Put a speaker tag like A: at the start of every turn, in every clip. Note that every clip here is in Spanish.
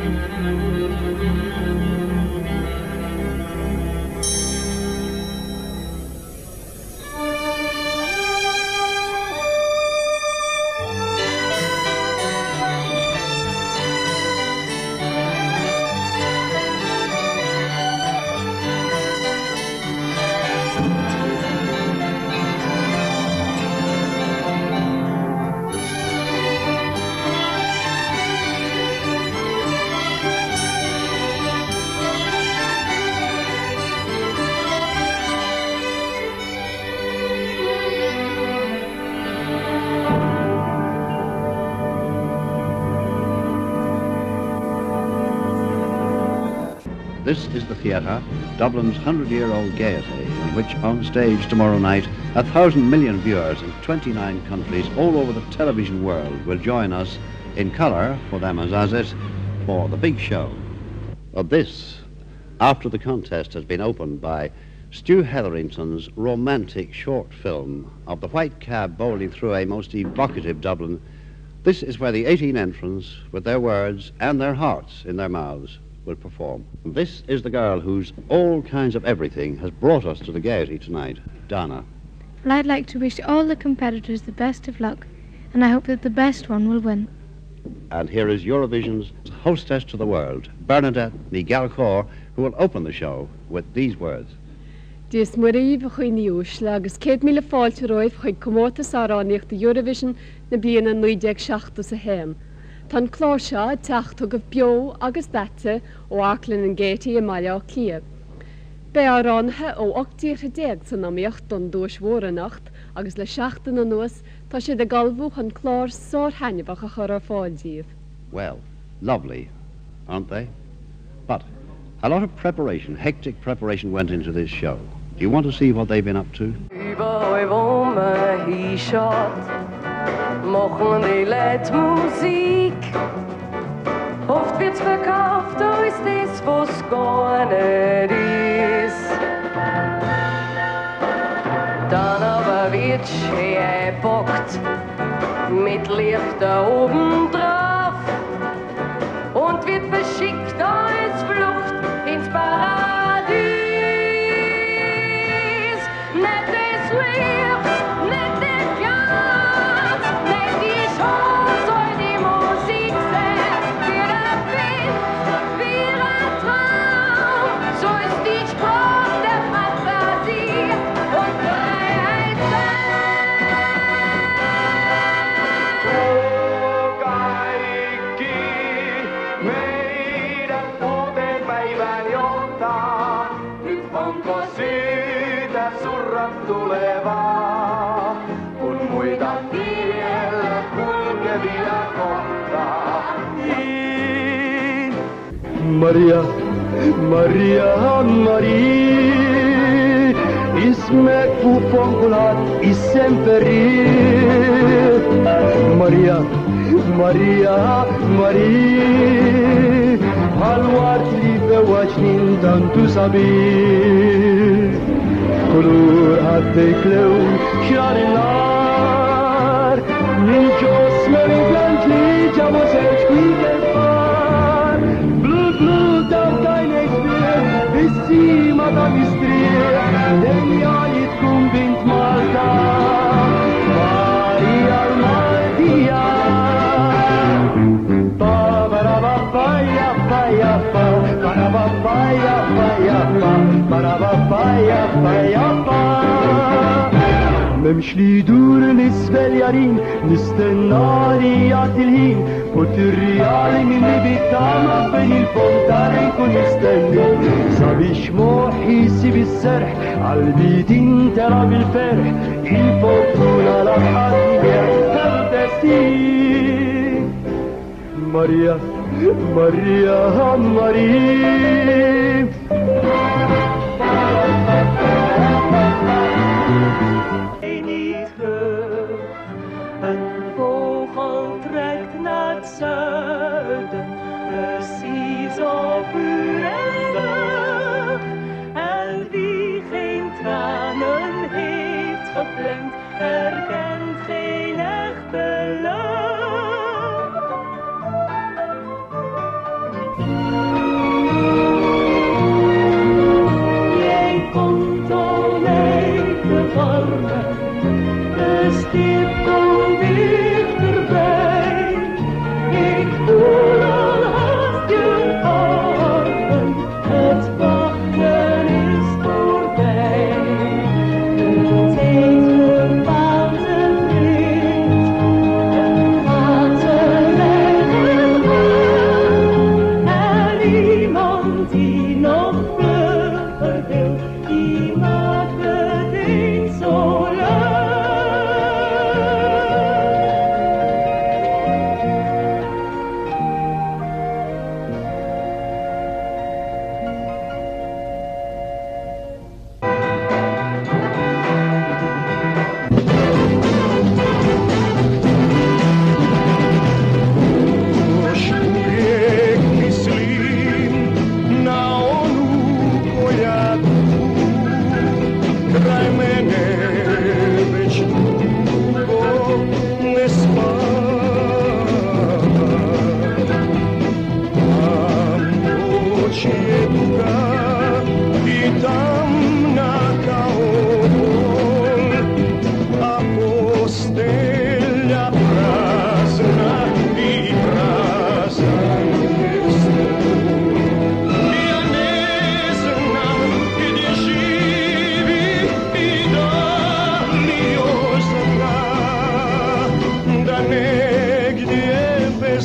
A: This is the theatre, Dublin's 100-year-old gaiety, in which on stage tomorrow night 1,000 million viewers in 29 countries all over the television world will join us in colour, for them as it, for the big show. Of this, after the contest has been opened by Stu Hetherington's romantic short film of the white cab bowling through a most evocative Dublin, this is where the 18 entrants, with their words and their hearts in their mouths, will perform. This is the girl whose all kinds of everything has brought us to the gaiety tonight, Dana.
B: Well, I'd like to wish all the competitors the best of luck, and I hope that the best one will win.
A: And here is Eurovision's hostess to the world, Bernadette ní Gallchor, who will open the show with these words.
C: Dis Marie chuin níos agus 100 míle fáilte roimh chuig comórtas áráníocht de Eurovision na bliana 1970 sa héim. Tan chlár seo teachtú go bio agus bete ó Aclan an Gaiety I Maiile Clia. Be áránithe ó 8:10 san amíocht don dúis mhóranacht agus le 7 na nuas tá sé de galbhú chun chlár sór hainebach a chur ar fáildíomh.
A: Well, lovely, aren't they? But a lot of preparation, hectic preparation went into this show. Do you want to see what they've been up to?
D: Machen die Liedmusik. Oft wird's verkauft, da ist das, was gar nicht ist. Dann aber wird schön gepackt, mit Licht da oben drauf und wird verschickt als Flucht ins Paradies. Nicht das Licht, nicht das Glanz, nicht die Chance, soll die Musik sein. Für ein Bild, für ein Traum, so ist die Sprache der Fantasie und Freiheit
E: tulevaa, kun muita tiellä kulkevia kohtaan. Maria, Maria, Maria, ismek ufonkulat isemperi. Maria, Maria, Maria, halwart liebe wachnin tantu sabi. Kulur hatte kleu sharinar min jos meri blanchi jamos ech far blue blue down deine spiel bis sie madam istrie den jalit kumbint malta Maria Maria ba ba ba ba ya ba ya ba ba ba ba ya ba ya ba ممشي دور الاسفليارين نستنى الهين وتريال من بيتانا بين الفونتارين كن نستنى صبي شموحي سيب السرح عالبيدين ترى بالفرح الفوتونا لحد يعتبدسين ماريا ماريا ماريا
D: Herkent geen echte love.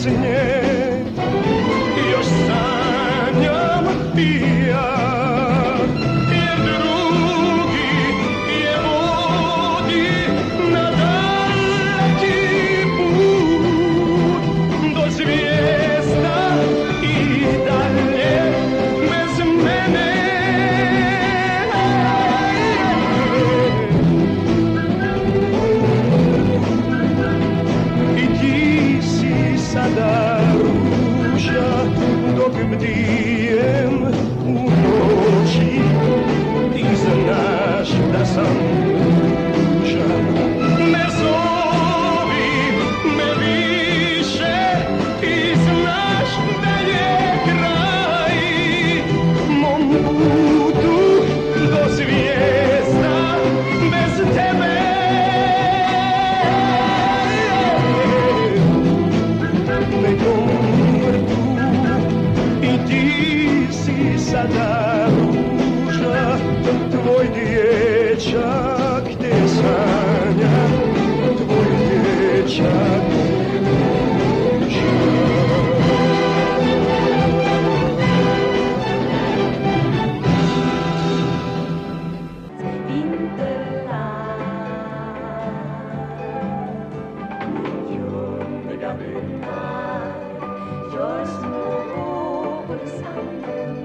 E: śnie. Još sanjam i ja, jer drugi je vodi na daleki put do zvijezda i dalje bez mene. I ti si sada ruža dok bdijem u noći. Ti znaš da sam ružan. Ne zovi me više, ti znaš da je kraj mom putu do zvijezda bez tebe. Nekom vrtu i ti si sada ruža, tvoj dječak te sanja, tvoj dječak ruža.
D: Gör små vågor i sanden,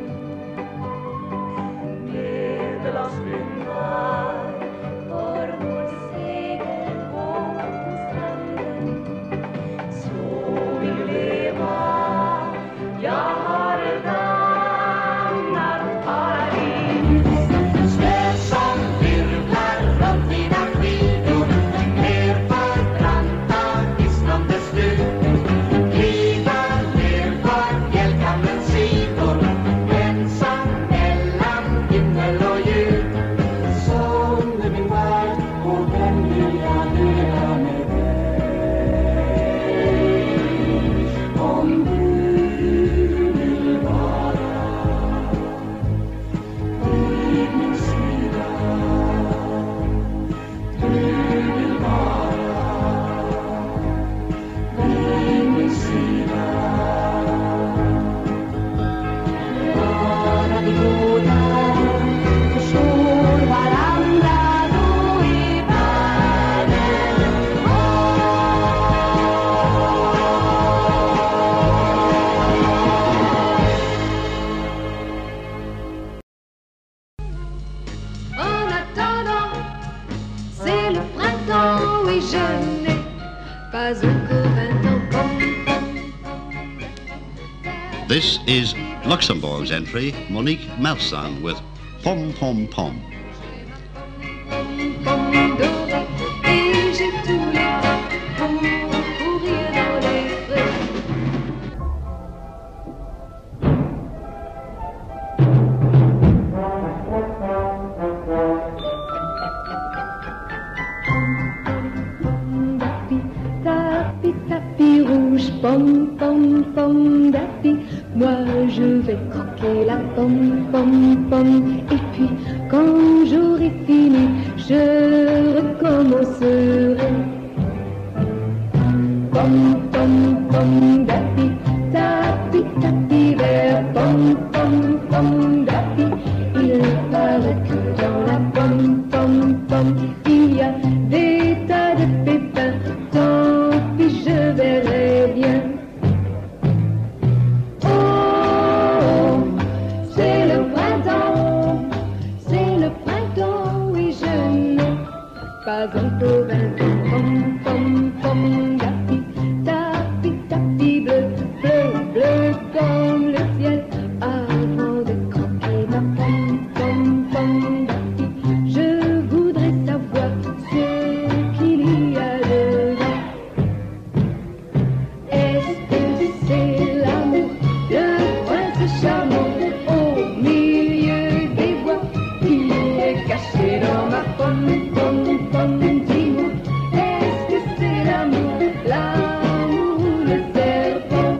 D: Medelhavsvindar för vår segelbåt på stranden. Så vill du leva, jag har danat paradis. Snö som virvlar runt mina skidor, ner för branta hisnande stup.
A: This is Luxembourg's entry, Monique Mersan with Pom Pom Pom.
F: Tapis rouge, pom pom pom d'api. Moi je vais croquer la pomme pom pom. Et puis quand j'aurai fini, je recommencerai. Pom pom pom d'api, tapis tapis vert, pom pom pom d'api. Il paraît que dans la pomme pom pom, il y a des tas de pépins. Tant pis, je verrai bien. Oh, c'est le printemps, oui, je n'ai pas encore 20 ans. Pom pom pom d'api, tapis tapis bleu, bleu, bleu comme le ciel. Avant de croquer ma pom pom pom d'api, je voudrais savoir ce qu'il y a dedans. Est-ce que c'est l'amour, le prince charmant au milieu des bois qui est caché dans ma pomme pom pom? Dis-moi, est-ce que c'est l'amour, l'amour, le serpent?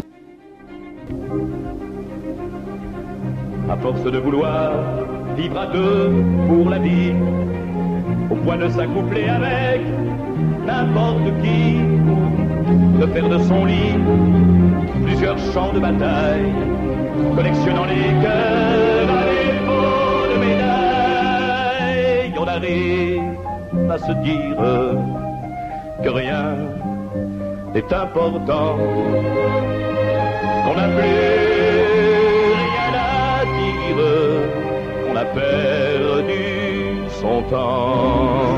E: À force de vouloir vivre à deux pour la vie, au point de s'accoupler avec n'importe qui, de faire de son lit
G: champ de bataille, collectionnant les cœurs à défaut de médailles. On arrive à se dire que rien n'est important, qu'on n'a plus rien à dire, qu'on a perdu son temps.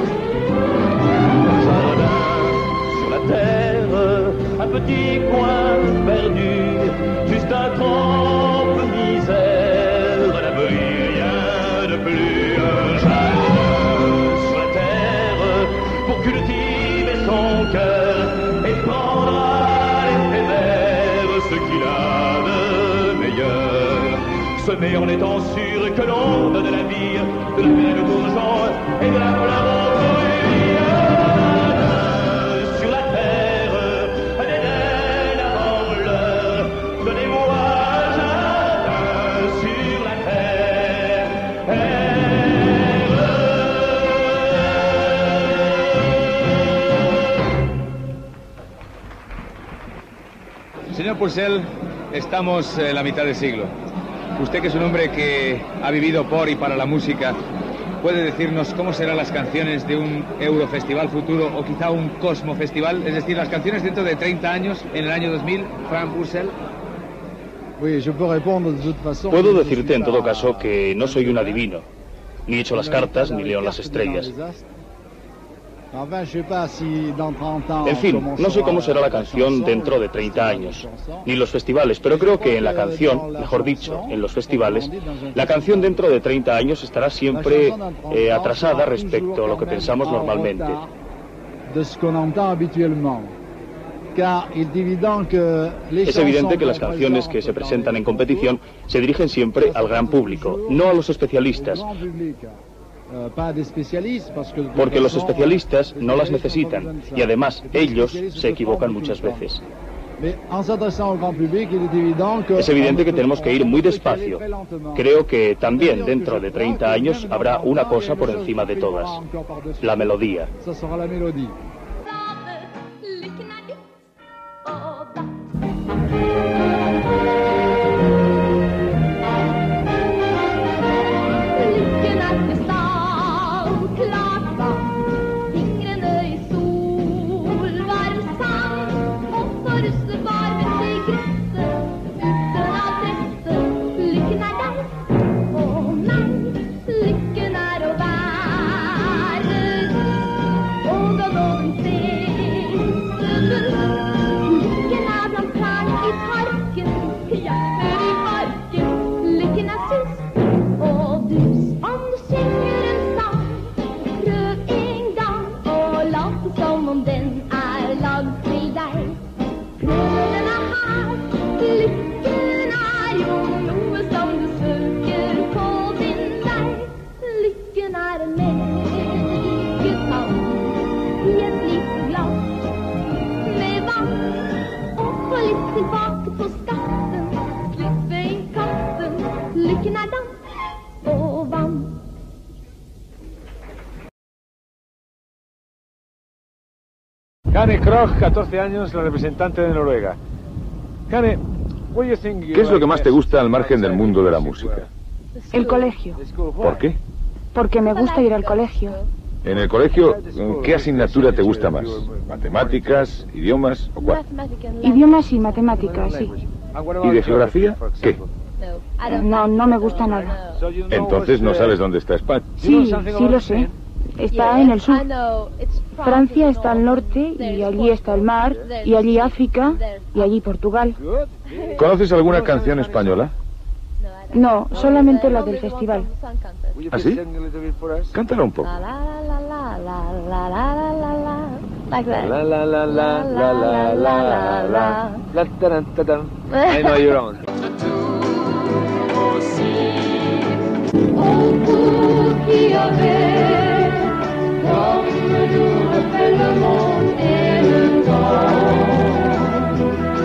G: Sur la terre, un petit coin perdu, juste un trompe-misère, la vie, rien de plus. Un jardin sur la terre pour cultiver son cœur et prendre à l'éphémère ce qu'il a de meilleur. Semer en étant sûr que l'on donne la vie, de la paix aux gens et de la fleur aux fruits. Sur la terre, un Éden avant l'heure, donnez-moi un jardin sur la terre.
H: Señor Purcell, estamos en la mitad del siglo. Usted, que es un hombre que ha vivido por y para la música, ¿puede decirnos cómo serán las canciones de un Eurofestival futuro o quizá un Cosmo Festival? Es decir, las canciones dentro de 30 años, en el año 2000, Frank Purcell.
I: Puedo decirte en todo caso que no soy un adivino, ni echo las cartas ni leo las estrellas. En fin, no sé cómo será la canción dentro de 30 años, ni los festivales, pero creo que en la canción, mejor dicho, en los festivales, la canción dentro de 30 años estará siempre atrasada respecto a lo que pensamos normalmente. Es evidente que las canciones que se presentan en competición se dirigen siempre al gran público, no a los especialistas. Porque los especialistas no las necesitan y además ellos se equivocan muchas veces. Es evidente que tenemos que ir muy despacio. Creo que también dentro de 30 años habrá una cosa por encima de todas: la melodía.
J: Kane Krogh, 14 años, la representante de Noruega. Kane,
K: ¿qué es lo que más te gusta al margen del mundo de la música?
L: El colegio.
K: ¿Por qué?
L: Porque me gusta ir al colegio.
K: En el colegio, ¿qué asignatura te gusta más? ¿Matemáticas, idiomas o cuál?
L: Idiomas y matemáticas, sí.
K: ¿Y de geografía? ¿Qué?
L: No me gusta nada.
K: Entonces no sabes dónde está España.
L: Sí lo sé. Está en el sur. Francia está al norte y allí está el mar, y allí África, y allí Portugal.
K: ¿Conoces alguna canción española?
L: No, solamente la del festival.
K: ¿Ah, sí? Cántala un poco.
J: I know your own.
D: Le monde et le temps.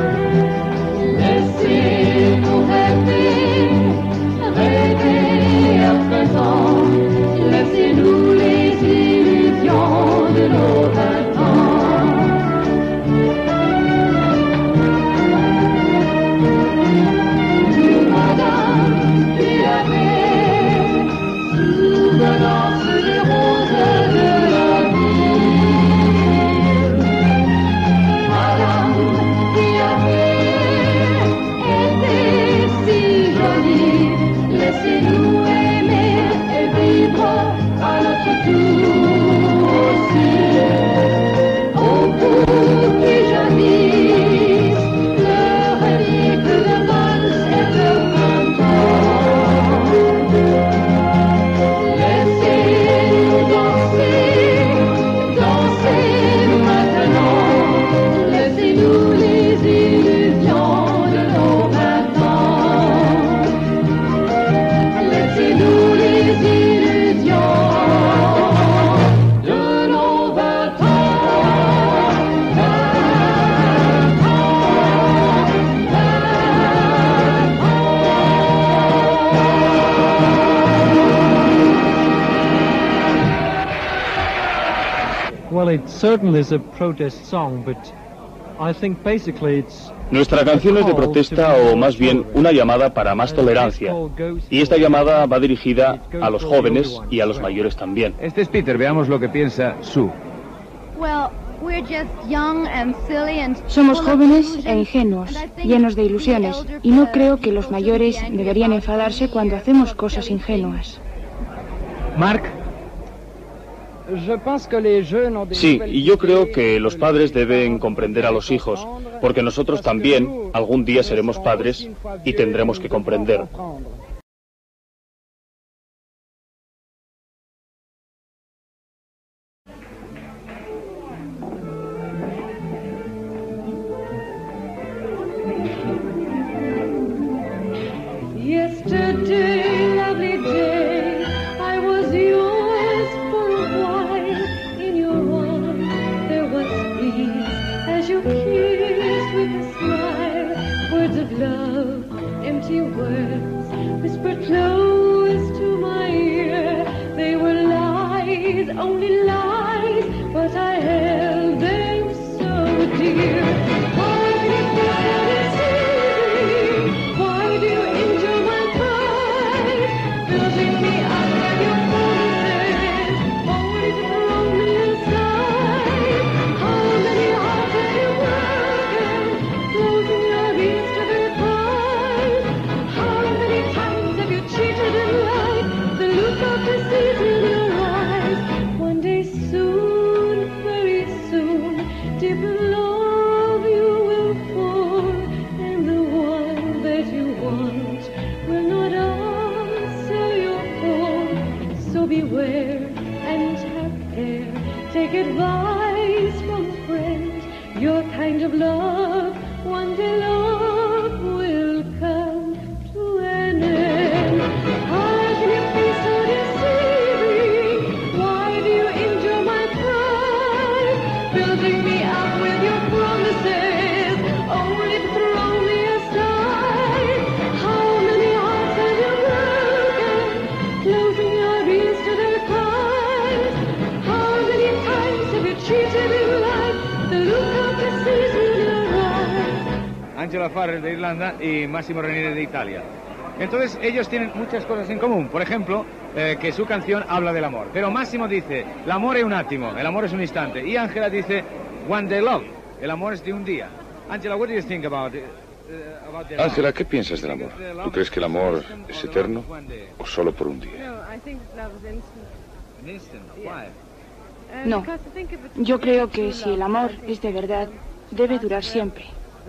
D: Laissez-nous rêver, rêver à présent. Laissez-nous les illusions de nos 20 ans.
M: Well, it certainly is a protest song, but I think basically it's
I: Nuestra canción es de protesta o más bien una llamada para más tolerancia. Y esta llamada va dirigida a los jóvenes y a los mayores también.
H: Este es Peter, veamos lo que piensa Sue.
L: Somos jóvenes e ingenuos, llenos de ilusiones, y no creo que los mayores deberían enfadarse cuando hacemos cosas ingenuas.
H: Marc.
I: Sí, y yo creo que los padres deben comprender a los hijos, porque nosotros también algún día seremos padres y tendremos que comprender.
F: Yesterday, lovely day, I was yours for a while. In your arms there was peace as you kissed with a smile. Words of love, empty words, whispered close to my ear. They were lies, only lies, but I held them so dear. Why did you deceive me? Why do you injure my pride? Building me up with your promises, only to throw me aside. How many hearts have you broken, closing your ears to their cries? How many times have you cheated and lied? The look of deceit in your eyes. One day soon, very soon, deep love you will fall, and the one that you want will not answer your call. So beware and have care. Take advice from a friend. Your kind of love, one day love will come to an end. How can you be so deceiving? Why do you injure my pride? Building me up with your promises, only to throw me aside. How many hearts have you broken, closing your ears to their cries? How many times have you cheated in life? The look of deceit in your eyes.
H: Angela Farrell de Irlanda y Massimo Ranieri de Italia. Entonces ellos tienen muchas cosas en común. Por ejemplo, que su canción habla del amor. Pero Massimo dice, l'amore è un attimo, el amor es un instante. Y Angela dice, one day love, el amor es de un día. Angela, what do you think about the
K: Ángela, ¿qué piensas del amor? ¿Tú crees que el amor es eterno o solo por un día?
L: No, yo creo que si el amor es de verdad, debe durar siempre.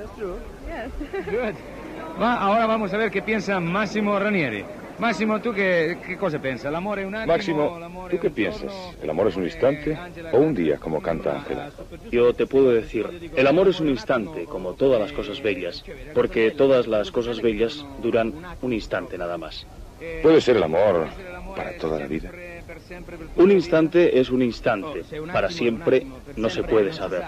H: Ahora vamos a ver qué piensa Massimo Ranieri. Massimo, ¿tú qué cosa piensas? ¿El amor es un attimo?
K: Máximo, ¿tú qué piensas? ¿El amor es un instante o un día, como canta Ángela?
I: Yo te puedo decir, el amor es un instante, como todas las cosas bellas, porque todas las cosas bellas duran un instante nada más.
K: ¿Puede ser el amor para toda la vida?
I: Un instante es un instante, para siempre no se puede saber.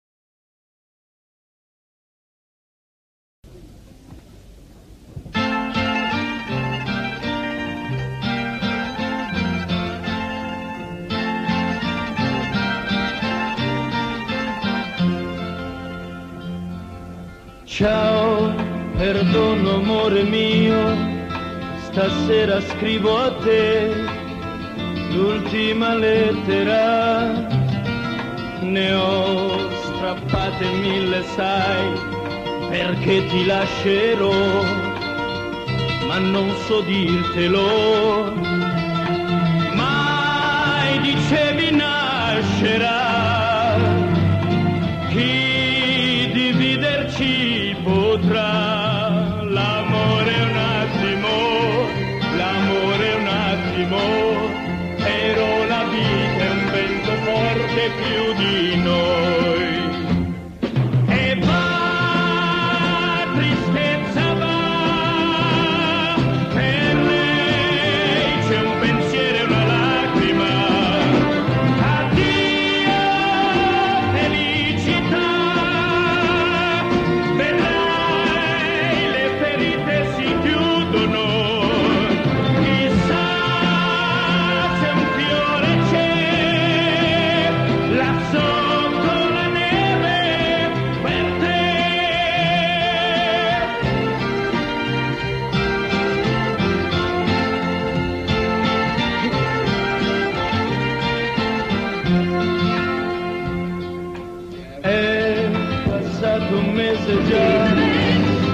E: Ciao, perdono amore mio, stasera scrivo a te l'ultima lettera. Ne ho strappate 1000, sai, perché ti lascerò, ma non so dirtelo. Mai dicevi nascerà chi dividerci potrà. L'amore è un attimo, l'amore è un attimo, però la vita è un vento forte più di noi. E va, tristezza va, per lei c'è un pensiero e una lacrima. Addio, felicità, vedrai le ferite si chiudono. Chissà se un fiore c'è là sopra.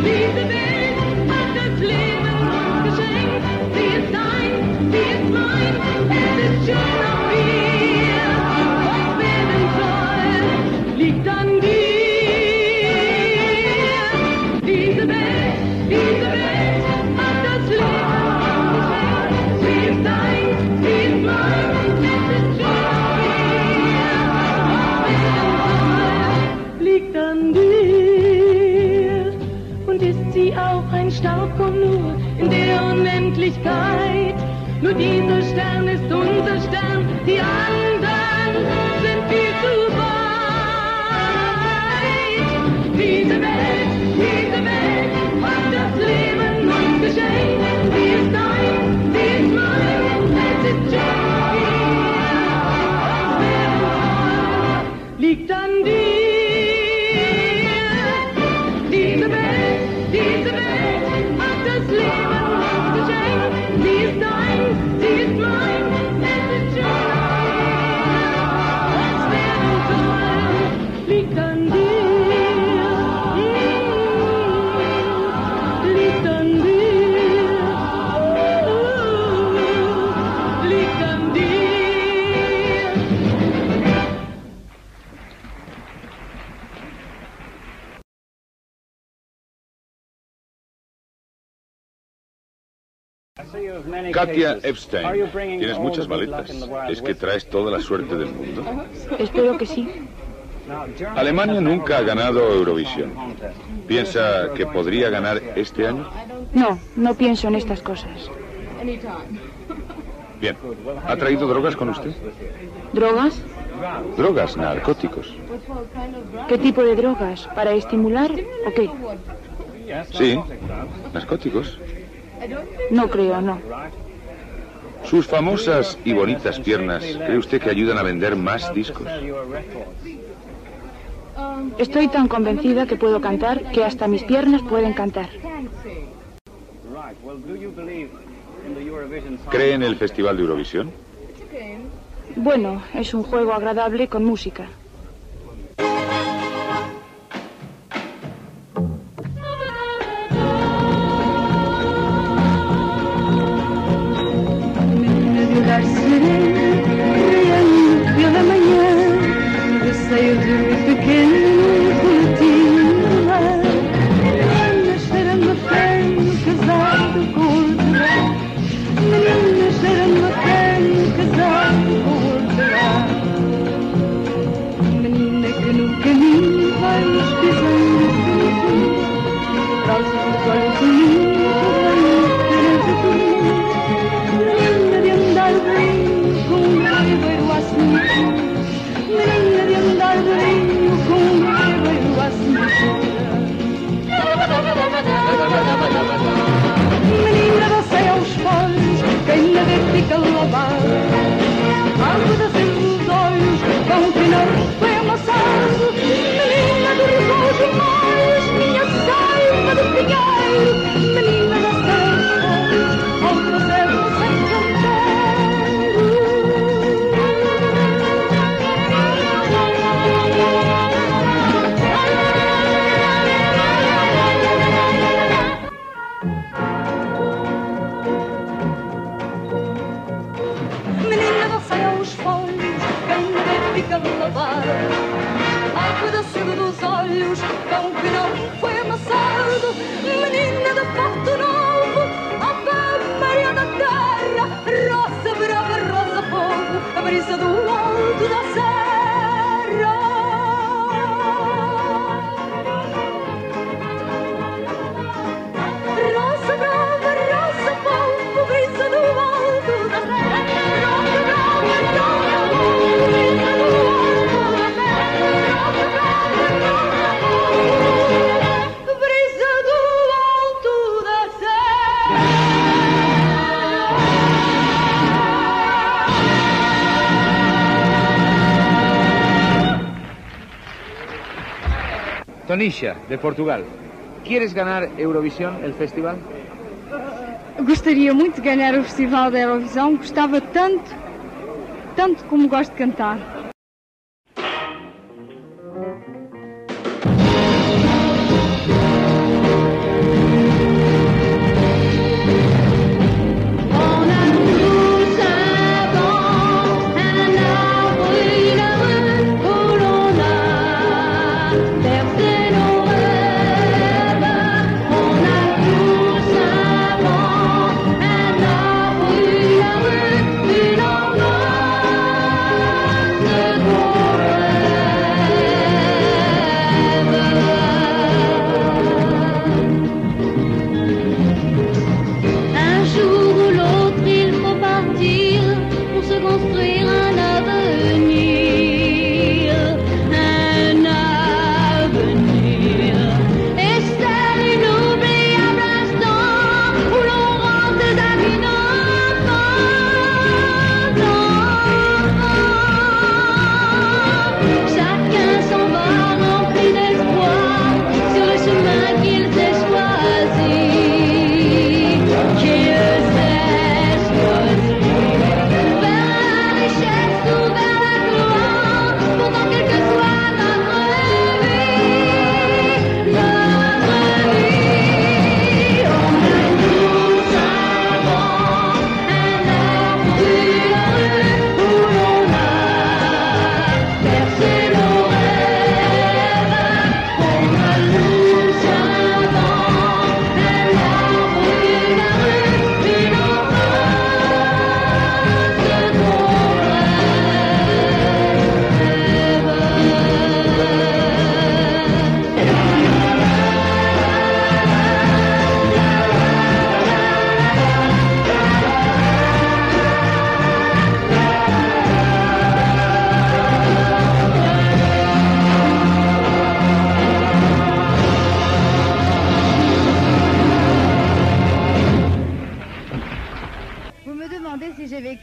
D: Diese Welt hat das Leben uns geschenkt. Sie ist dein, sie ist mein, es ist schön auch hier. Was werden soll, liegt an dir. Diese Welt hat das Leben uns geschenkt. Sie ist dein, sie ist mein, es ist schön auch hier. Was werden soll, liegt an dir. Und ist sie auch ein Staubkorn nur in der Unendlichkeit? Nur dieser Stern ist unser Stern, die anderen sind viel zu weit. Diese Welt hat das Leben uns geschenkt. Sie ist dein, sie ist mein, es ist schön hier. Was werden soll, liegt an dir. Diese Welt hat das Leben uns geschenkt. Sie ist dein, sie ist mein, es ist schön hier. Was werden soll, liegt an dir. Liegt an dir. Liegt an dir.
K: Katia Epstein, ¿tienes muchas maletas? ¿Es que traes toda la suerte del mundo?
L: Espero que sí.
K: Alemania nunca ha ganado Eurovisión. ¿Piensa que podría ganar este año?
L: No, no pienso en estas cosas.
K: Bien. ¿Ha traído drogas con usted?
L: ¿Drogas?
K: Drogas, narcóticos.
L: ¿Qué tipo de drogas? ¿Para estimular o qué?
K: Sí, narcóticos.
L: No creo, no.
K: Sus famosas y bonitas piernas, ¿cree usted que ayudan a vender más discos?
L: Estoy tan convencida que puedo cantar que hasta mis piernas pueden cantar.
K: ¿Cree en el Festival de Eurovisión?
L: Bueno, es un juego agradable con música.
F: Olhar sereno, brilhante pela manhã, receio de um pequeno coletinho de lã. Meninas cheirando a ferro, casado com hortelã. Meninas cheirando a ferro, casado com hortelã. Menina que no caminho vai nos pisando fininho, calça os olhos unidos, diferente do mundo. Menina de andar brinco com um ribeiro à cintura. Menina de andar brinco com um ribeiro à cintura. Menina você aos folhos, quem na vê fica lavada. Ao pedacinho dos olhos, com que não foi amassado. Menina do relógio mais, minha saiba de pinheiro. Menina você aos folhos, ao fazer você menina não sai aos folhos, quem me vê fica a lavar. Ao pedacinho dos olhos, pão que não foi amassado. Menina de fato novo, Ave Maria da terra. Rosa brava, rosa fogo, a brisa do alto da serra. Rosa brava, rosa fogo, a brisa do alto da serra. Rosa brava, rosa fogo, a brisa do alto da serra. Rosa brava, rosa fogo, a brisa do alto da serra.
H: Tonisha, de Portugal. ¿Quieres ganar Eurovisión, el festival?
N: Gostaria muito de ganhar o Festival da Eurovisão. Gostava tanto como gosto de cantar.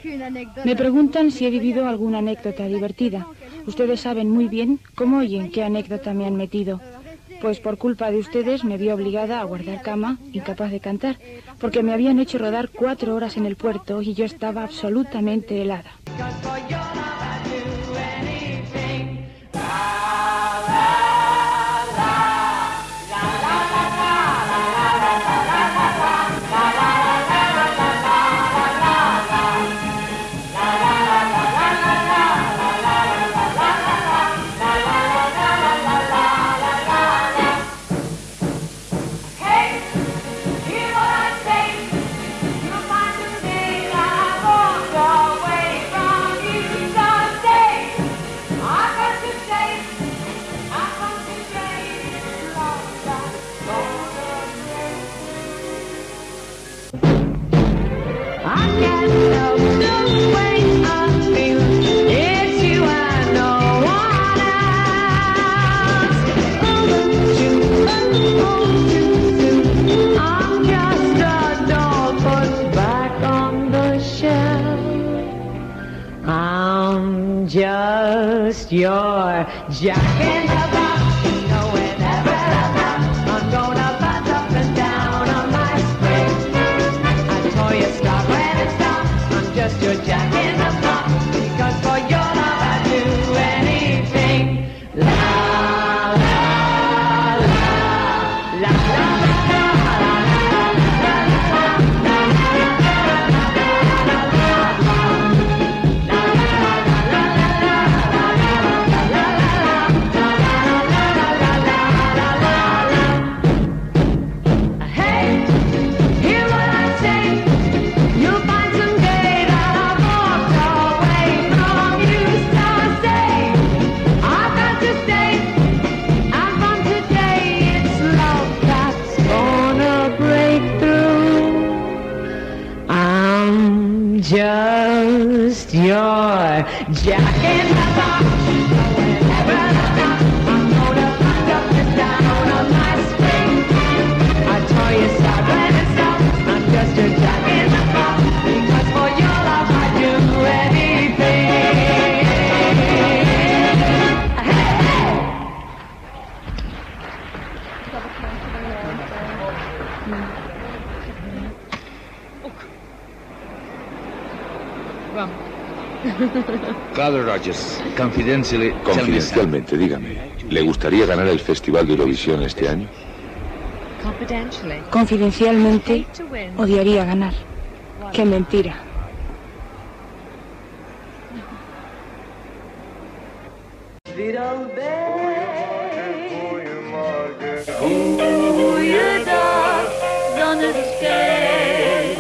L: Me preguntan si he vivido alguna anécdota divertida. Ustedes saben muy bien cómo y en qué anécdota me han metido. Pues por culpa de ustedes me vi obligada a guardar cama, incapaz de cantar, porque me habían hecho rodar 4 horas en el puerto y yo estaba absolutamente helada.
O: Just your jack in the box, you know whenever I'm gonna bounce up and down on my spring. I told you stop when it stops, I'm just your jack in the box, because for your love I'd do anything. La la la la la la la. Just your jack in the box. Whenever I'm gonna punch up and down on my spring. I tell you stop when it stops. I'm just your jack in the box. Because for your love I'd do anything. Hey, hey!
H: Father Rogers,
K: confidencialmente, dígame, ¿le gustaría ganar el Festival de Eurovisión este año?
L: Confidencialmente, odiaría ganar. ¡Qué mentira!
O: Goeiedag, zonneschijn.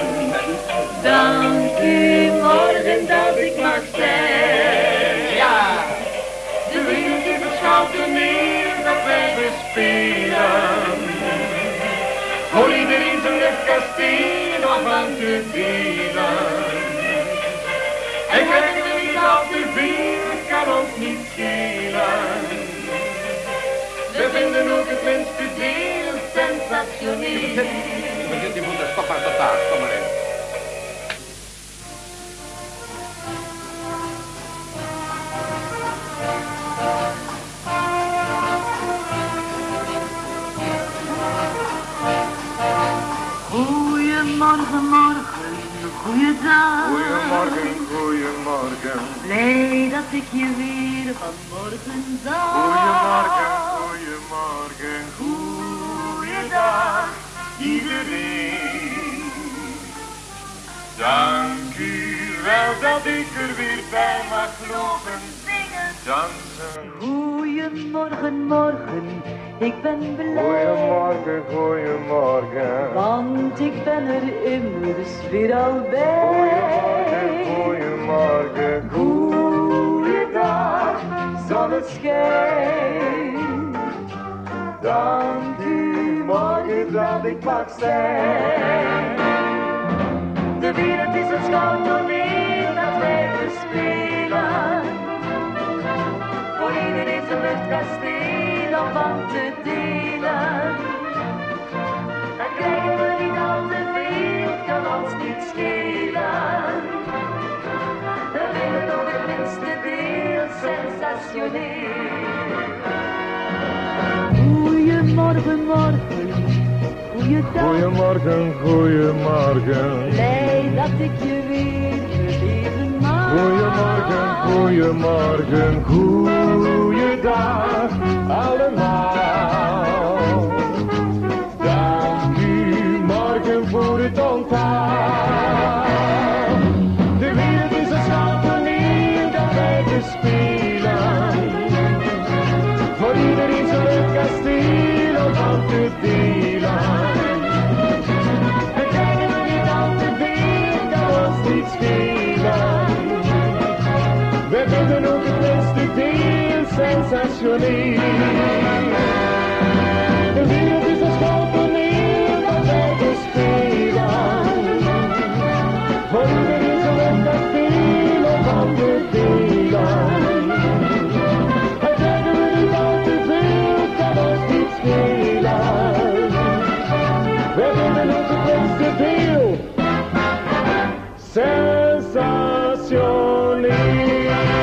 O: Dank u morgen dat ik mag zijn. Ja, de wereld is een schouwtoneel dat wij bespelen. Voor iedereen zijn luchtkasteel om van te delen. En krijgen we niet al te veel, het kan ons niet schelen. We vinden ook het minste deel sensationeel.
P: We zitten hier voor de stop uit de taart, kom maar in.
O: Goeiemorgen, morgen, goeiedag.
E: Goeiemorgen, goeiemorgen.
O: Blij dat ik je weer vanmorgen zag.
E: Goeiemorgen, goeiemorgen.
O: Goeiedag,
E: iedereen. Dank u wel dat ik er weer bij mag lopen,
O: zingen,
E: dansen.
O: Goeiemorgen, morgen, ik ben blij.
E: Goeiemorgen, goeiemorgen.
O: Want ik ben er immers weer al bij.
E: Goeiemorgen,
O: goeiedag, zonneschijn. Dank u morgen dat ik mag zijn. De wereld is een schouwtoneel dat wij bespelen. Voor iedereen zijn luchtkasteel om van te delen. Dan krijgen we niet al te veel, het kan ons niet schelen.
E: Goeiemorgen, morgen, goeiedag.
O: Goeiemorgen, goeiemorgen.
E: Blij dat ik je weer beleven mag.
O: Goeiemorgen, goeiemorgen, goeiedag allemaal. Dank u morgen voor het onthaal. De wereld is een schouwtoneel dat wij bespelen. Voor iedereen zo'n leuk kasteel om van te delen. En krijgen we niet al te veel, kan ons niet schelen. We vinden ook het beste deel sensationeel. De wereld is een schouwtoneel dat wij bespelen. Voor iedereen zo'n leuk kasteel om van te delen. En krijgen we niet al te veel, kan ons niet schelen. We vinden ook het beste deel sensationeel.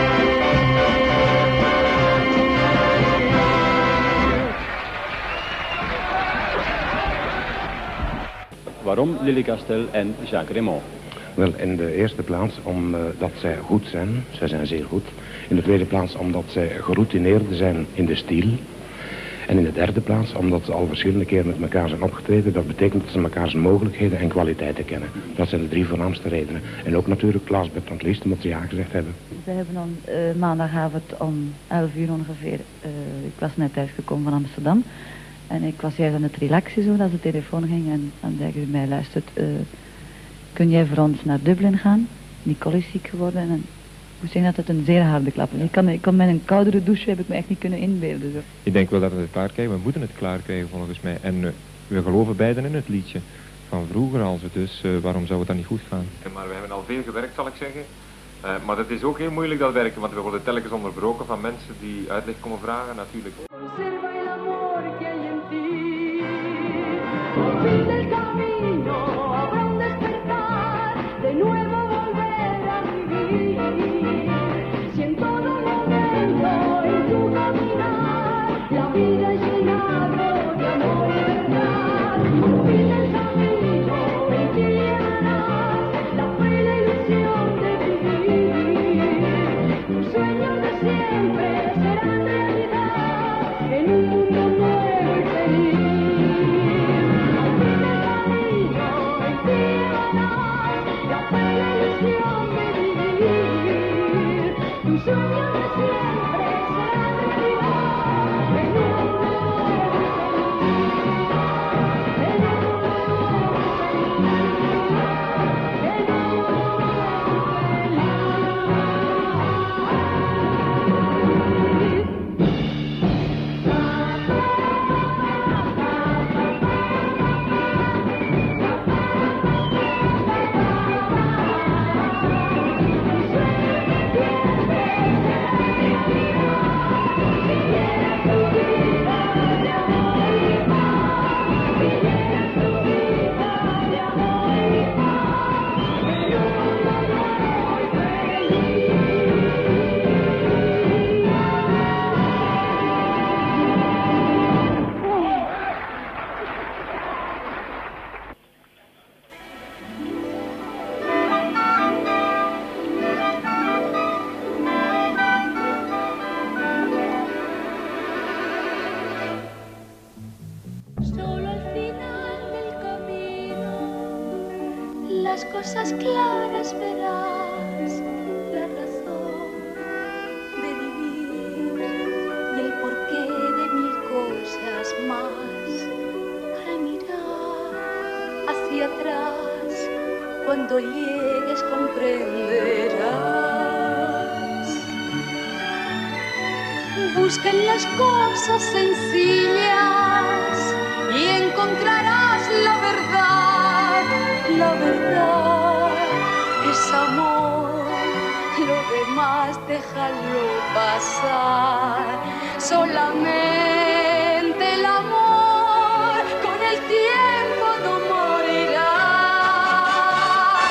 Q: Waarom Lily Castel en Jacques Raymond?
R: Wel, in de eerste plaats omdat zij goed zijn. Zij zijn zeer goed. In de tweede plaats omdat zij geroutineerd zijn in de stijl. En in de derde plaats omdat ze al verschillende keren met elkaar zijn opgetreden. Dat betekent dat ze elkaars mogelijkheden en kwaliteiten kennen. Dat zijn de drie voornaamste redenen. En ook natuurlijk, last but not least, omdat ze ja gezegd hebben.
S: We hebben dan maandagavond om 11 uur ongeveer, ik was net thuisgekomen van Amsterdam. En ik was juist aan het relaxen zo, dat de telefoon ging en dan zei u mij, luistert, kun jij voor ons naar Dublin gaan? Nicole is ziek geworden en ik moet zeggen dat het een zeer harde klap is. Ik kon met een koudere douche, heb ik me echt niet kunnen inbeelden. Zo.
T: Ik denk wel dat we het klaar krijgen, we moeten het klaar krijgen volgens mij. En we geloven beiden in het liedje van vroeger al, dus waarom zou het dan niet goed gaan?
H: Maar we hebben al veel gewerkt, zal ik zeggen. Maar het is ook heel moeilijk dat werken, want we worden telkens onderbroken van mensen die uitleg komen vragen natuurlijk.
D: las cosas claras verás, la razón de vivir y el porqué de mil cosas más. Al mirar hacia atrás, cuando llegues comprenderás. Busca en las cosas sencillas y encontrarás la verdad. La verdad es amor, lo demás déjalo pasar. Solamente el amor con el tiempo no morirá.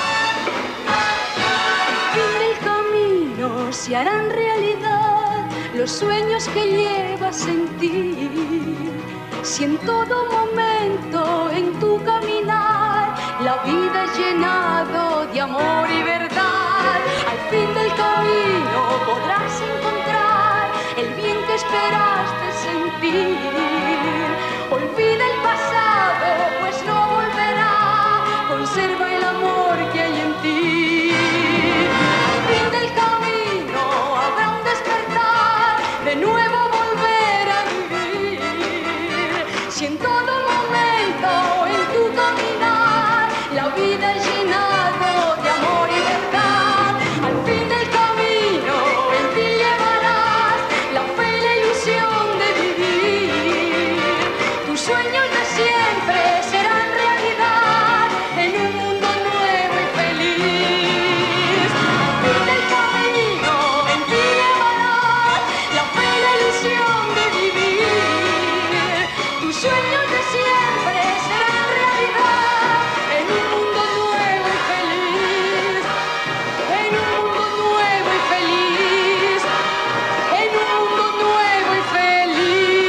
D: Fin del camino se harán realidad
F: los sueños que llevas en ti. Si en todo momento en tu caminar la vida es llenado de amor y verdad, al fin del camino podrás encontrar el bien que esperaste sentir. Olvida el pasado, pues no volverá, conserva el amor que hay en ti. Al fin del camino habrá un despertar, de nuevo volver a vivir. Si en todo momento en tu caminar la vida es llenado de amor y verdad, al fin del camino en ti llevarás la fe y la ilusión de vivir. Tus sueños de siempre serán realidad en un mundo nuevo y feliz. Al fin del camino en ti llevarás la fe y la ilusión de vivir. Tus sueños de siempre serán realidad en un mundo nuevo y feliz. En un mundo nuevo y feliz. En un mundo nuevo y feliz.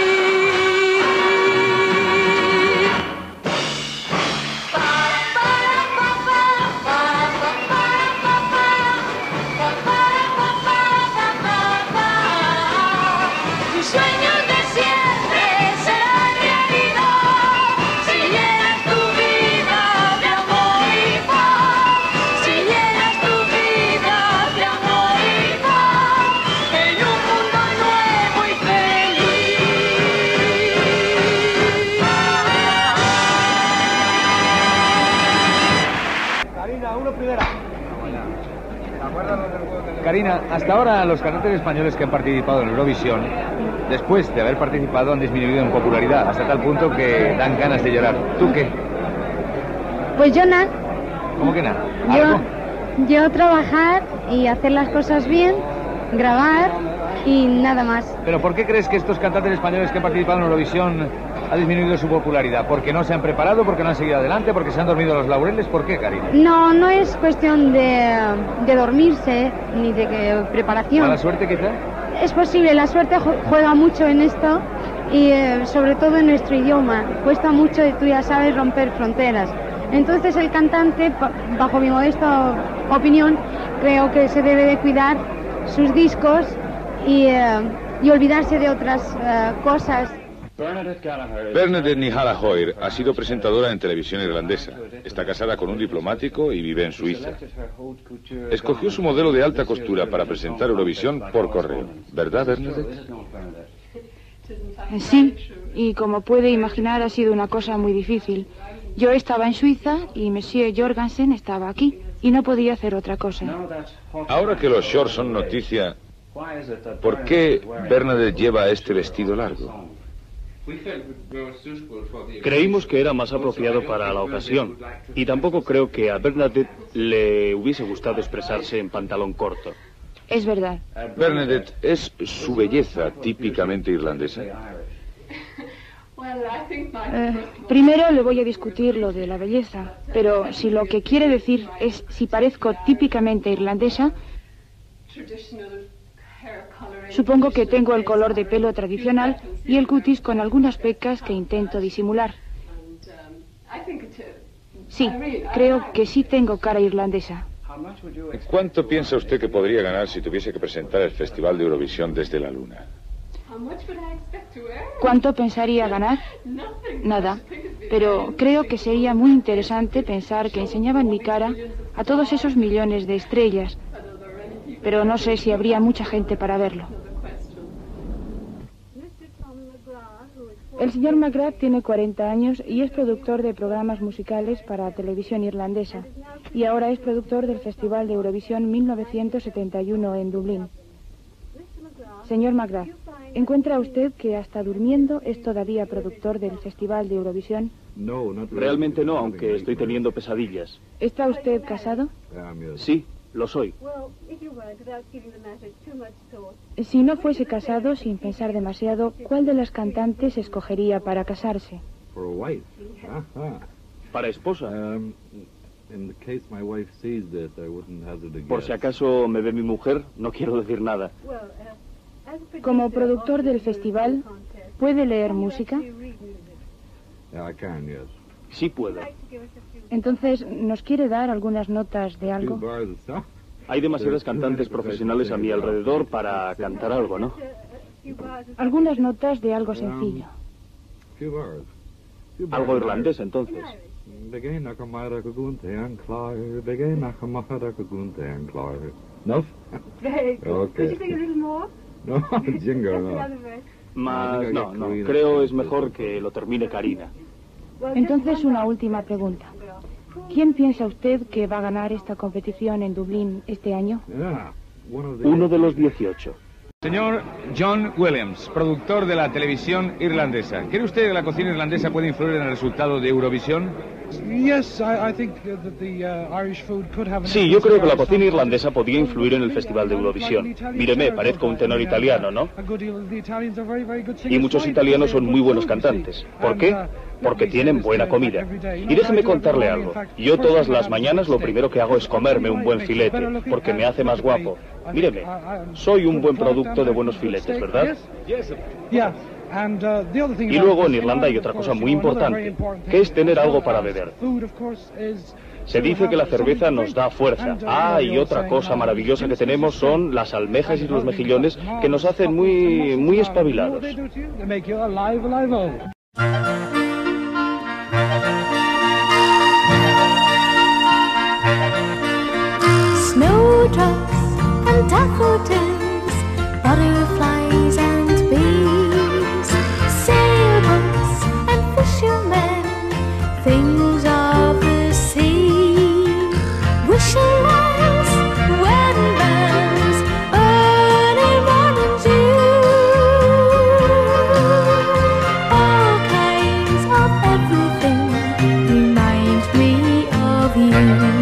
F: Tus sueños de siempre serán realidad si llenas tu vida de amor y paz. Si llenas tu vida de amor y paz en un mundo nuevo y feliz.
H: Karina, uno primera. Karina, hasta ahora los cantantes españoles que han participado en Eurovisión, después de haber participado, han disminuido en popularidad, hasta tal punto que dan ganas de llorar. ¿Tú qué?
B: Pues yo nada.
H: ¿Cómo que nada? ¿Algo?
B: Yo trabajar y hacer las cosas bien, grabar y nada más.
H: ¿Pero por qué crees que estos cantantes españoles que han participado en Eurovisión ha disminuido su popularidad? ¿Porque no se han preparado? ¿Porque no han seguido adelante? ¿Porque se han dormido los laureles? ¿Por qué, Karina?
B: No, no es cuestión de dormirse ni de preparación.
H: ¿Mala suerte, quizá?
B: Es posible, la suerte juega mucho en esto y sobre todo en nuestro idioma. Cuesta mucho, tú ya sabes, romper fronteras. Entonces el cantante, bajo mi modesta opinión, creo que se debe de cuidar sus discos y olvidarse de otras cosas.
K: Bernadette Nihala-Hoyer ha sido presentadora en televisión irlandesa. Está casada con un diplomático y vive en Suiza. Escogió su modelo de alta costura para presentar Eurovisión por correo. ¿Verdad, Bernadette?
L: Sí, y como puede imaginar ha sido una cosa muy difícil. Yo estaba en Suiza y Monsieur Jorgensen estaba aquí y no podía hacer otra cosa.
K: Ahora que los shorts son noticia, ¿por qué Bernadette lleva este vestido largo?
I: Creímos que era más apropiado para la ocasión y tampoco creo que a Bernadette le hubiese gustado expresarse en pantalón corto.
L: Es verdad.
K: Bernadette, ¿es su belleza típicamente irlandesa?
L: Primero le voy a discutir lo de la belleza, pero si lo que quiere decir es si parezco típicamente irlandesa, supongo que tengo el color de pelo tradicional y el cutis con algunas pecas que intento disimular. Sí, creo que sí tengo cara irlandesa.
K: ¿Cuánto piensa usted que podría ganar si tuviese que presentar el Festival de Eurovisión desde la Luna?
L: ¿Cuánto pensaría ganar? Nada, pero creo que sería muy interesante pensar que enseñaban mi cara a todos esos millones de estrellas, pero no sé si habría mucha gente para verlo. El señor McGrath tiene 40 años y es productor de programas musicales para televisión irlandesa, y ahora es productor del Festival de Eurovisión 1971 en Dublín. Señor McGrath, ¿encuentra usted que hasta durmiendo es todavía productor del Festival de Eurovisión?
I: Realmente no, aunque estoy teniendo pesadillas.
L: ¿Está usted casado?
I: Sí, lo soy.
L: Si no fuese casado, sin pensar demasiado, ¿cuál de las cantantes escogería para casarse?
I: Para esposa. Por si acaso me ve mi mujer, no quiero decir nada.
L: Como productor del festival, ¿puede leer música?
I: Sí puedo.
L: Entonces, ¿nos quiere dar algunas notas de algo?
I: Hay demasiados cantantes profesionales a mi alrededor para cantar algo, ¿no?
L: Algunas notas de algo sencillo.
I: Algo irlandés, entonces.
E: No?
D: Could you sing a little more?
E: No, Jingo, no.
I: Más, no. Creo es mejor que lo termine Karina.
L: Entonces, una última pregunta. ¿Quién piensa usted que va a ganar esta competición en Dublín este año?
I: Uno de los 18.
H: Señor John Williams, productor de la televisión irlandesa. ¿Cree usted que la cocina irlandesa puede influir en el resultado de Eurovisión?
I: Sí, yo creo que la cocina irlandesa podía influir en el Festival de Eurovisión. Míreme, parezco un tenor italiano, ¿no? Y muchos italianos son muy buenos cantantes. ¿Por qué? Porque tienen buena comida. Y déjeme contarle algo. Yo todas las mañanas lo primero que hago es comerme un buen filete, porque me hace más guapo. Míreme, soy un buen producto de buenos filetes, ¿verdad? Y luego en Irlanda hay otra cosa muy importante, que es tener algo para beber. Se dice que la cerveza nos da fuerza. Ah, y otra cosa maravillosa que tenemos son las almejas y los mejillones que nos hacen muy espabilados.
F: Snowdrops and daffodils, butterflies and bees, sailboats and fishermen, things of the sea, wishing wells, wedding bells, early morning dew, all kinds of everything remind me of you.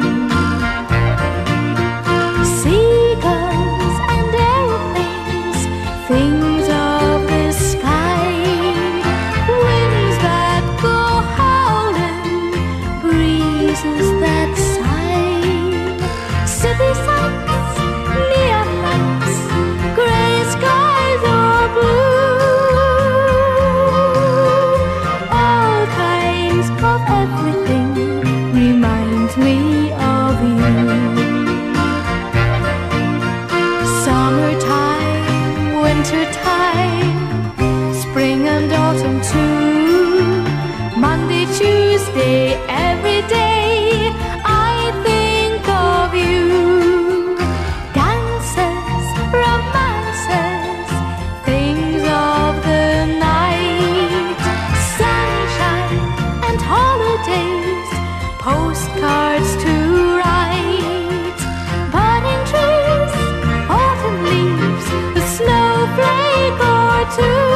F: Things of the sky, winds that go howling, breezes that sigh, city sights, neon lights, gray skies or blue, all kinds of everything remind me of you. Summertime, wintertime, spring and autumn too, Monday, Tuesday, every day I think of you. Dances, romances, things of the night, sunshine and holidays, postcards to write, budding trees, autumn leaves, snowflake or two,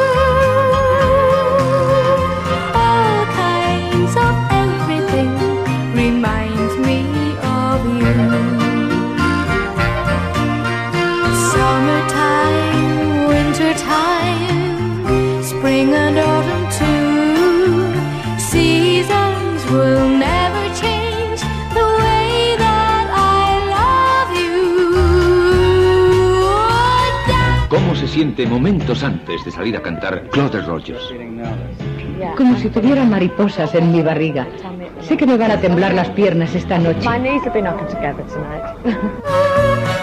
F: all kinds of everything remind me of you. Summertime, wintertime, spring and autumn too, seasons will never change the way that I love you.
U: ¿Cómo se siente momentos antes de salir a cantar Claude Rogers?
V: Como si tuviera mariposas en mi barriga. Sé que me van a temblar las piernas esta noche.
W: My knees have been knocking together tonight.